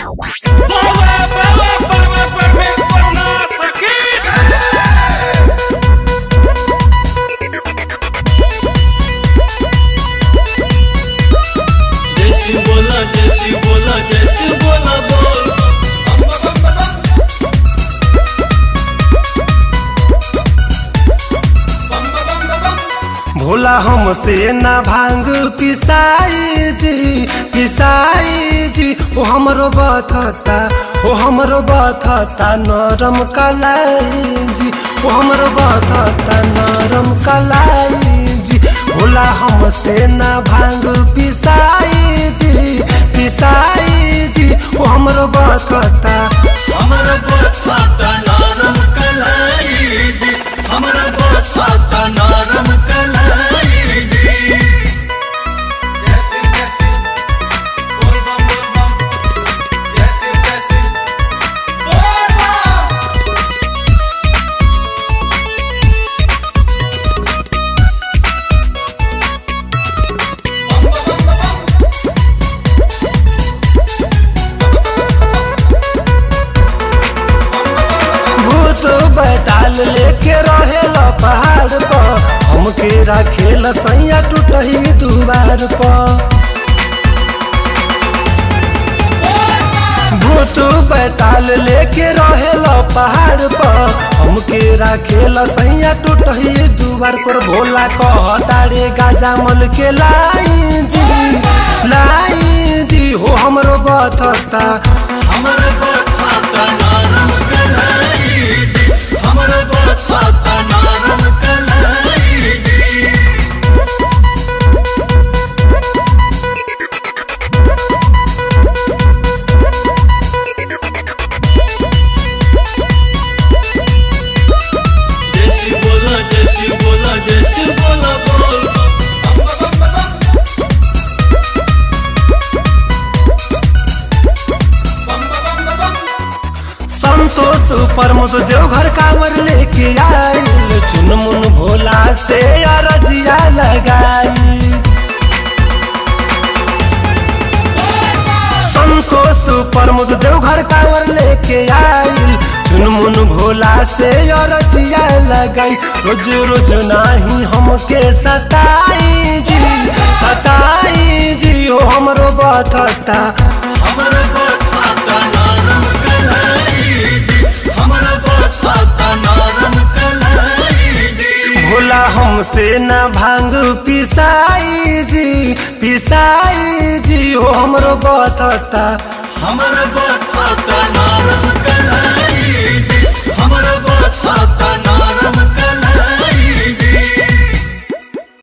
भोला हमसे ना भांग पिसाई जी ओ हमरो बथता नरम कलाई जी ओ हमरो बथता नरम कलाई जी। भोला हमसे ना भांग पिसाई जी ओ हमरो बथता नरम कलाई जी हमरो बथता नरम कलाई जी। जैसे जैसे बोल बम जैसे जैसे बोल बैताल लेके रहेला पहाड़ पर हमके रखेला सैया टूटही दुबार पर। भूत बैताल लेके रहेला पहाड़ पर हमके रखेला सैया टूटही दुबार पर। भोला कहतारे गाजा मल के लाई जी हो हमरो बथता नरम कलाई जी हमरो बथता नरम कलाई जी। जैसी बोला बोल संतोष प्रमोद देवघर कांवर लेके आइल चुनमुन भोला से अरजिया लगाई। संतोष प्रमोद देवघर कांवर लेके आइल चुनमुन भोला से अरजिया लगाई। रोज रोज नाही हमके सताई जी हो हमरो बथता नरम कलाई जी हमरो बथता नरम कलाई जी। भोला हमसे ना भांग पिसाई जी हो हमरो बथता हमरो